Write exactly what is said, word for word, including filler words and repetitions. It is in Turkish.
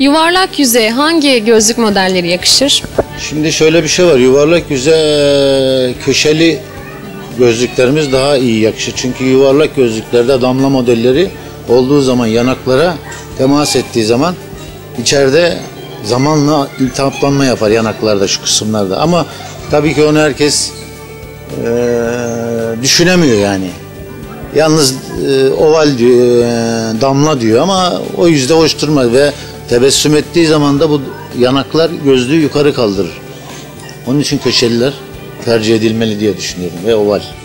Yuvarlak yüze hangi gözlük modelleri yakışır? Şimdi şöyle bir şey var. Yuvarlak yüze köşeli gözlüklerimiz daha iyi yakışır. Çünkü yuvarlak gözlüklerde damla modelleri olduğu zaman yanaklara temas ettiği zaman içeride zamanla iltihaplanma yapar yanaklarda, şu kısımlarda. Ama tabii ki onu herkes e, düşünemiyor yani. Yalnız e, oval diyor, e, damla diyor ama o yüzde hoş durmaz ve tebessüm ettiği zaman da bu yanaklar gözlüğü yukarı kaldırır. Onun için köşeliler tercih edilmeli diye düşünüyorum ve oval.